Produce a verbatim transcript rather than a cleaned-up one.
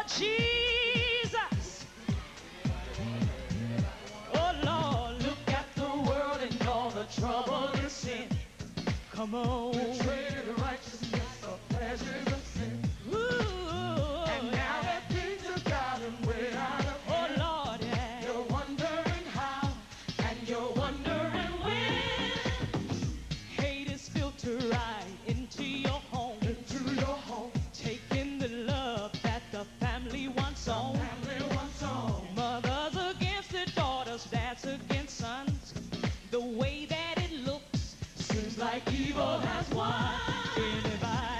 Jesus. Oh Lord, look at the world and all the trouble it's in. Come on. Betrayed righteousness for pleasures of sin. Ooh, And now that things have gotten way out of oh hand. Lord, yeah. You're wondering how, and you're wondering when. Hate is filtered right into your home, Into your home, taking the love that the family wants on. family wants on. Mothers against their daughters, dads against sons. The way that it looks seems like evil has won. Anybody